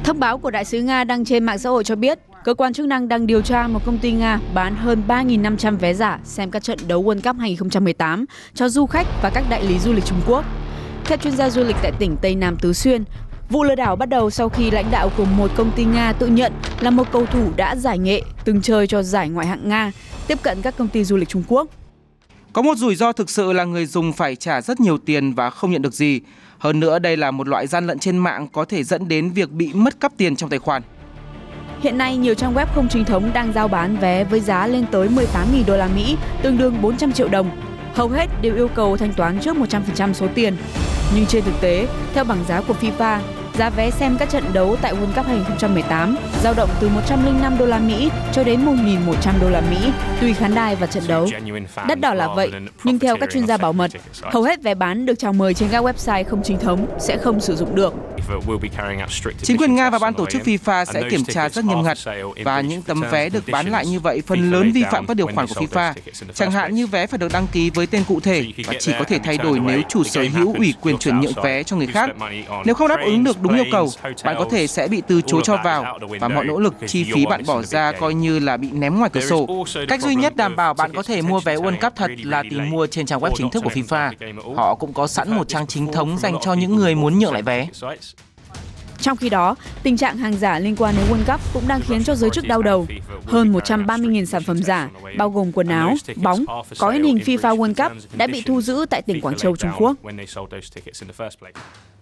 Thông báo của đại sứ Nga đăng trên mạng xã hội cho biết, cơ quan chức năng đang điều tra một công ty Nga bán hơn 3.500 vé giả xem các trận đấu World Cup 2018 cho du khách và các đại lý du lịch Trung Quốc. Theo chuyên gia du lịch tại tỉnh Tây Nam Tứ Xuyên, vụ lừa đảo bắt đầu sau khi lãnh đạo của một công ty Nga tự nhận là một cầu thủ đã giải nghệ từng chơi cho giải ngoại hạng Nga, tiếp cận các công ty du lịch Trung Quốc. Có một rủi ro thực sự là người dùng phải trả rất nhiều tiền và không nhận được gì. Hơn nữa, đây là một loại gian lận trên mạng có thể dẫn đến việc bị mất cắp tiền trong tài khoản. Hiện nay, nhiều trang web không chính thống đang giao bán vé với giá lên tới 18.000 đô la Mỹ, tương đương 400 triệu đồng. Hầu hết đều yêu cầu thanh toán trước 100% số tiền. Nhưng trên thực tế, theo bảng giá của FIFA, giá vé xem các trận đấu tại World Cup 2018 dao động từ 105 đô la Mỹ cho đến 1.100 đô la Mỹ tùy khán đài và trận đấu. Đắt đỏ là vậy, nhưng theo các chuyên gia bảo mật, hầu hết vé bán được chào mời trên các website không chính thống sẽ không sử dụng được. Chính quyền Nga và ban tổ chức FIFA sẽ kiểm tra rất nghiêm ngặt, và những tấm vé được bán lại như vậy phần lớn vi phạm các điều khoản của FIFA. Chẳng hạn như vé phải được đăng ký với tên cụ thể và chỉ có thể thay đổi nếu chủ sở hữu ủy quyền chuyển nhượng vé cho người khác. Nếu không đáp ứng được đúng yêu cầu, bạn có thể sẽ bị từ chối cho vào và mọi nỗ lực chi phí bạn bỏ ra coi như là bị ném ngoài cửa sổ. Cách duy nhất đảm bảo bạn có thể mua vé World Cup thật là tìm mua trên trang web chính thức của FIFA. Họ cũng có sẵn một trang chính thống dành cho những người muốn nhượng lại vé. Trong khi đó, tình trạng hàng giả liên quan đến World Cup cũng đang khiến cho giới chức đau đầu. Hơn 130.000 sản phẩm giả, bao gồm quần áo, bóng, có in hình FIFA World Cup đã bị thu giữ tại tỉnh Quảng Châu, Trung Quốc.